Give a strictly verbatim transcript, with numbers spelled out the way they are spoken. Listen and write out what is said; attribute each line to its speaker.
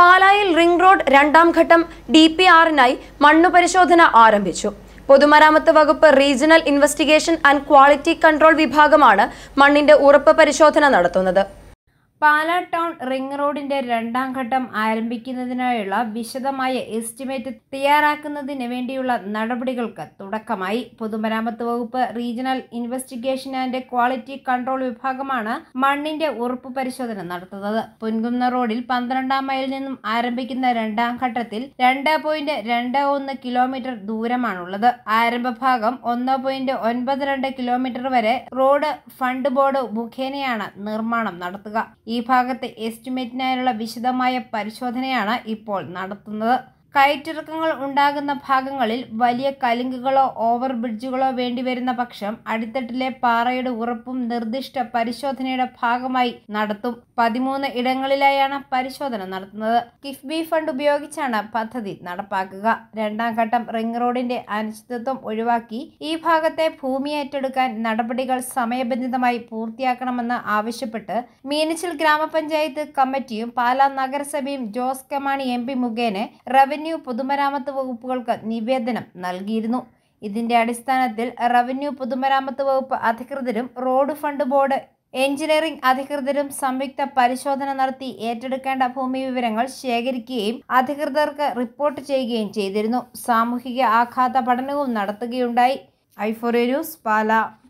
Speaker 1: പാലായിൽ ring road രണ്ടാം ഘട്ടം ഡി പി ആറിനായി മണ്ണു പരിശോധന ആരംഭിച്ചു. പൊതുമരാമത്ത് വകുപ്പ് regional investigation and quality control വിഭാഗമാണ് മണ്ണിന്റെ ഉറപ്പ് പരിശോധന നടത്തുന്നത്.
Speaker 2: പാലാ ടൗൺ റിംഗ് റോഡിന്റെ രണ്ടാം ഘട്ടം ആരംഭിക്കുന്നതിനായുള്ള വിശദമായ എസ്റ്റിമേറ്റ് തയ്യാറാക്കുന്നതിന് വേണ്ടിയുള്ള നടപടികൾക്ക് തുടക്കമായി. പൊതുമരാമത്ത് വകുപ്പ് regional investigation and quality control വിഭാഗമാണ് മണ്ണിന്റെ ഉറപ്പ് പരിശോധന നടത്തുന്നത്. പൊൻകുന്ന റോഡിൽ പന്ത്രണ്ടാം മൈലിൽ നിന്നും ആരംഭിക്കുന്ന രണ്ടാം ഘട്ടത്തിൽ രണ്ട് പോയിന്റ് രണ്ട് ഒന്ന് കിലോമീറ്റർ ദൂരമാണുള്ളത്. ആരംഭഭാഗം ഒന്ന് പോയിന്റ് ഒൻപത് രണ്ട് കിലോമീറ്റർ വരെ റോഡ് ഫണ്ട് ബോർഡ് മുഖേനയാണ് നിർമ്മാണം നടത്തുക. ഈ ഭാഗത്തെ എസ്റ്റിമേറ്റിനായുള്ള വിശദമായ പരിശോധനയാണ് ഇപ്പോൾ നടത്തുന്നത്. കയറ്റിറക്കങ്ങൾ ഉണ്ടാകുന്ന ഭാഗങ്ങളിൽ വലിയ കലുങ്കുകളോ ഓവർ ബ്രിഡ്ജുകളോ വേണ്ടിവരുന്ന പക്ഷം അടിത്തട്ടിലെ പാറയുടെ ഉറപ്പും നിർദ്ദിഷ്ട പരിശോധനയുടെ ഭാഗമായി നടത്തും. പതിമൂന്ന് ഇടങ്ങളിലായാണ് പരിശോധന നടത്തുന്നത്. കിഫ്ബി ഫണ്ട് ഉപയോഗിച്ചാണ് പദ്ധതി നടപ്പാക്കുക. രണ്ടാം ഘട്ടം റിംഗ് റോഡിന്റെ അനിശ്ചിതത്വം ഒഴിവാക്കി ഈ ഭാഗത്തെ ഭൂമി ഏറ്റെടുക്കാൻ നടപടികൾ സമയബന്ധിതമായി പൂർത്തിയാക്കണമെന്ന് ആവശ്യപ്പെട്ട് മീനച്ചിൽ ഗ്രാമപഞ്ചായത്ത് കമ്മിറ്റിയും പാലാ നഗരസഭയും Jose K Mani M P മുഖേന റവന്യൂ പൊതുമരാമത്ത് വകുപ്പുകൾക്ക് നിവേദനം നൽകിയിരുന്നു. ഇതിന്റെ അടിസ്ഥാനത്തിൽ റവന്യൂ പൊതുമരാമത്ത് വകുപ്പ് അധികൃതരും റോഡ് ഫണ്ട് ബോർഡ് എഞ്ചിനീയറിംഗ് അധികൃതരും സംയുക്ത പരിശോധന നടത്തി ഏറ്റെടുക്കേണ്ട ഭൂമി വിവരങ്ങൾ ശേഖരിക്കുകയും അധികൃതർക്ക് റിപ്പോർട്ട് ചെയ്യുകയും ചെയ്തിരുന്നു. സാമൂഹിക ആഘാത പഠനവും നടത്തുകയുണ്ടായി. I four news Pala.